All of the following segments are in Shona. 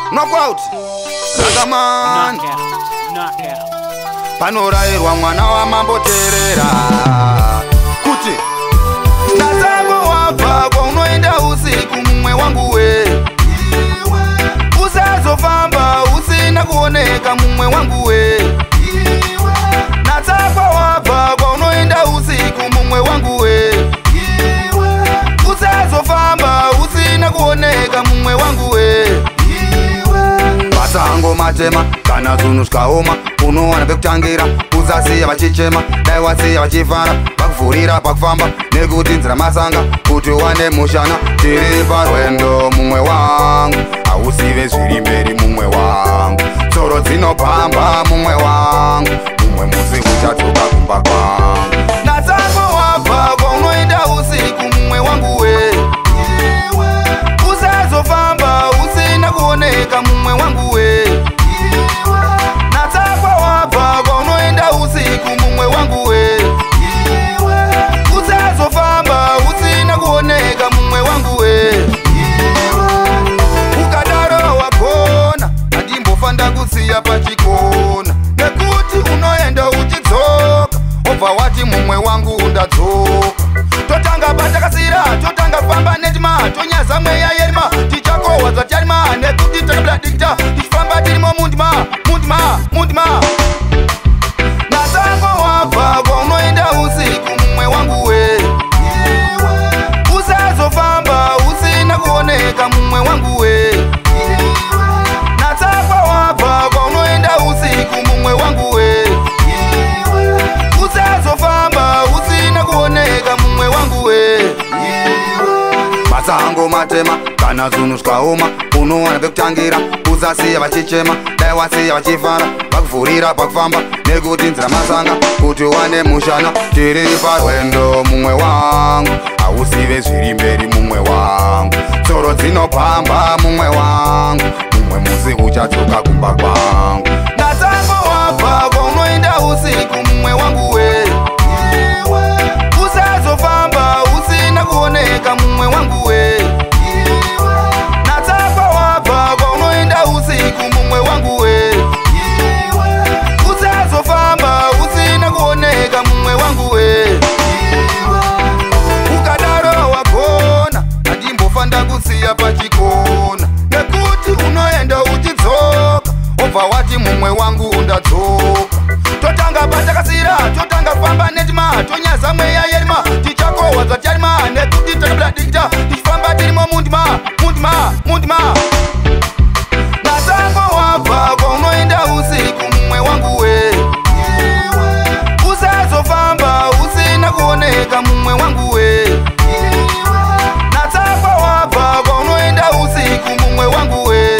Knockout. Ragaman. Knockout. Panorairwa mwana wa mambo terera. Kuti Natango wabva kwaunoenda usiku mumwe wangu we. Usazofamba usina kuoneka mumwe wangu we. Natakwa wabva kwaunoenda usiku mumwe wangu we. Usazofamba usina kuoneka mumwe wangu we. Masango matema kana zunhu zvikaoma unowana pekutangira uzasiya vachichema dai wasiya vachifara pakuvhurira pakufamba nekuti nzira masanga kuti wane mushana tiri parwendo mumwe wangu hausive zviri mberi mumwe wangu tsoro dzinopamba mumwe wangu mumwe musi uchadzoka kumba kwangu Natango wabva kwaunoenda usiku mumwe wangu we usazofamba usina kuoneka mumwe wangu we Natakwa wabva kwaunoenda usiku mumwe wangu we usazofamba usina kuoneka mumwe wangu we ukadaro wagona handimbofanda kusiya pachikona nekuti unoenda uchidzoka obva wati mumwe wangu undadzoka totanga patakasira totanga famba netima tonyaza mweya yerima tichakohwa zvatarima nekuti takabladikita tichifamba tirimo mundima Natango wabva kwaunoenda usiku mumwe wangu we usazofamba usina kuoneka mumwe wangu we Natakwa wabva kwaunoenda usiku mumwe wangu we usazofamba usina kuoneka mumwe wangu we Masango matema kana zunhu zvikaoma unowana pekutangira usasiya vachichema dai wasiya vachifara pakuvhurira pakufamba nekuti nzira masanga kuti wane mushana tiri parwendo mumwe wangu hausive zviri mberi mumwe wangu tsoro dzinopamba mumwe wangu mumwe musi uchadzoka kumba kwangu Natango wabva kwaunoenda usiku mumwe wangu we usazofamba usina kuoneka mumwe wangu we Natakwa wabva kwaunoenda usiku mumwe wangu we usazofamba usina kuoneka mumwe wangu we ukadaro wagona handimbofanda kusiya pachikona nekuti unoenda uchidzoka obva wati mumwe wangu undadzoka totanga patakasira totanga famba netima tonyaza mweya yerima tichakohwa zvatarima nekuti takabladikita tichifamba tirimo mundima Natango wabva kwaunoenda usiku mumwe wangu we usazofamba usina kuoneka mumwe wangu we Natakwa wabva kwaunoenda usiku mumwe wangu we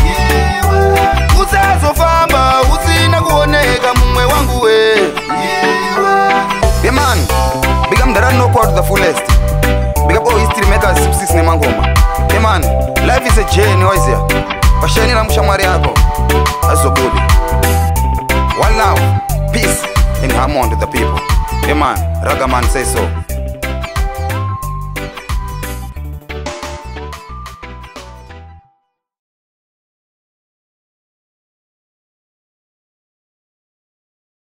usazofamba usina kuoneka mumwe wangu we Yeah man, big up Mdarani Knockout to the fullest. Big up all history makers sisi nemangoma. Yeah man, life is a journey waizia. Pashanira mshamwari yako. Azobudi. One love, peace and harmony to the people. Yeah man, Ragaman say so.